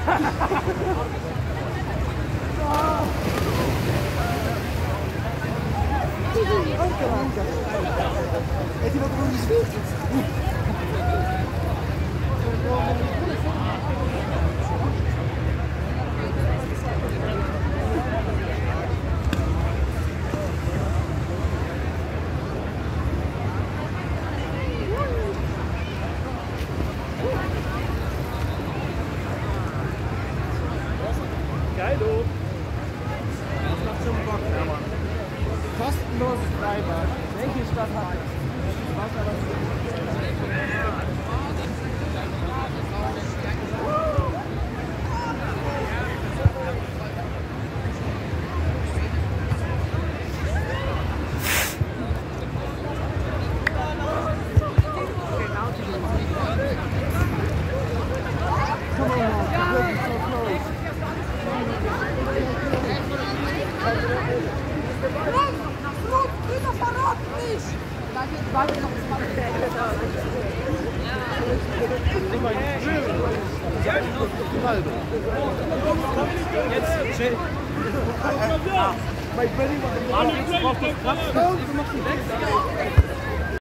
E ti vado con gli sfizi. Geilo! Das macht schon Bock, ja, Mann. Kostenloses Freibad. Welche Stadt hat das? Come on, you're so close. Warte noch, das macht Jetzt, chill. My buddy was Alex, braucht das Kraft. Oh, du machst ihn weg.